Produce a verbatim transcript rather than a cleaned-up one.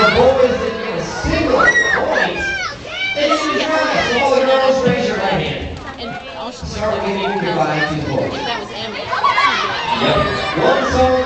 the boys didn't get a single point. They didn't even try. So all the girls, raise your right hand. Start giving you goodbye to the boys. That was Emmy. Yep. One song